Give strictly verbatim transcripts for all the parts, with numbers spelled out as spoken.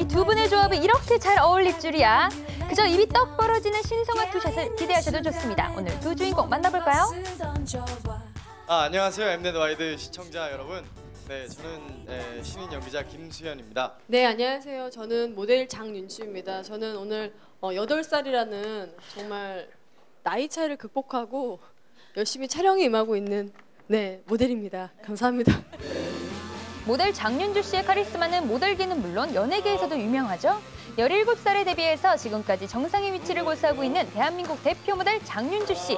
이 두 분의 조합이 이렇게 잘 어울릴 줄이야. 그저 입이 떡 벌어지는 신성한 투샷을 기대하셔도 좋습니다. 오늘 두 주인공 만나볼까요? 아, 안녕하세요. 엠넷 와이드 시청자 여러분. 네, 저는 네, 신인 연기자 김수현입니다. 네, 안녕하세요. 저는 모델 장윤주입니다. 저는 오늘 어, 여덟 살이라는 정말 나이 차이를 극복하고 열심히 촬영에 임하고 있는 네 모델입니다. 감사합니다. 모델 장윤주 씨의 카리스마는 모델계는 물론 연예계에서도 유명하죠. 열일곱 살에 데뷔해서 지금까지 정상의 위치를 고수하고 있는 대한민국 대표 모델 장윤주 씨.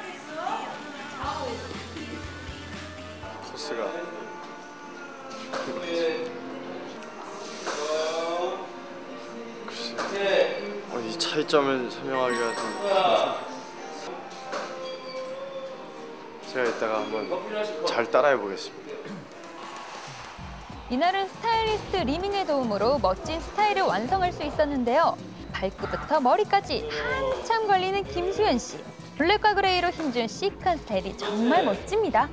코스가 글쎄요. 어, 이 차이점을 설명하기가 좀 제가 이따가 한번 잘 따라해 보겠습니다. 이날은 스타일리스트 리밍의 도움으로 멋진 스타일을 완성할 수 있었는데요. 발끝부터 머리까지 한참 걸리는 김수현 씨. 블랙과 그레이로 힘준 시크한 스타일이 정말 멋집니다.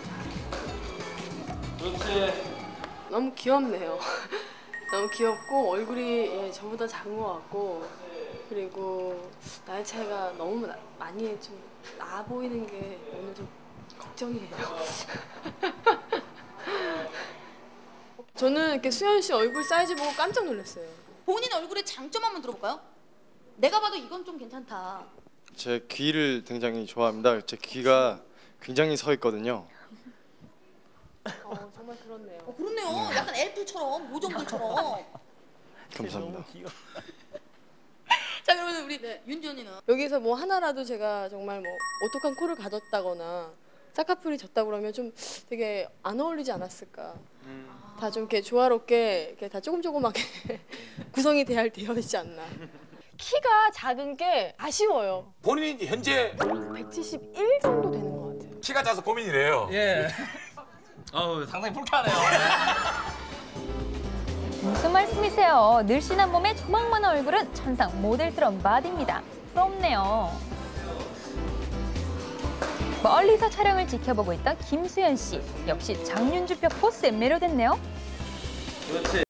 너무 귀엽네요. 너무 귀엽고 얼굴이 예, 저보다 작은 것 같고 그리고 나이 차이가 너무 나, 많이 좀 나 보이는 게 오늘 좀 걱정이에요. 저는 이렇게 수현 씨 얼굴 사이즈 보고 깜짝 놀랐어요. 본인 얼굴의 장점 한번 들어볼까요? 내가 봐도 이건 좀 괜찮다. 제 귀를 굉장히 좋아합니다. 제 귀가 굉장히 서 있거든요. 어, 정말 그렇네요. 어, 그렇네요. 약간 엘프처럼, 모정들처럼. 감사합니다. 자, 그러면 우리 네. 윤지 언니는? 여기서 뭐 하나라도 제가 정말 뭐 오똑한 코를 가졌다거나 쌍꺼풀이 졌다고 그러면 좀 되게 안 어울리지 않았을까. 음. 다 좀 이렇게 조화롭게 이렇게 다 조금 조금하게 구성이 되어 되어 있지 않나. 키가 작은 게 아쉬워요. 본인이 현재 백칠십일 정도 되는 것 같아요. 키가 작아서 고민이래요. 예. 어우, 상당히 불쾌하네요. 무슨 말씀이세요? 늘씬한 몸에 조망만한 얼굴은 천상 모델스러운 바디입니다. 부럽네요. 멀리서 촬영을 지켜보고 있던 김수현 씨. 역시 장윤주표 포스에 매료됐네요. 그렇지.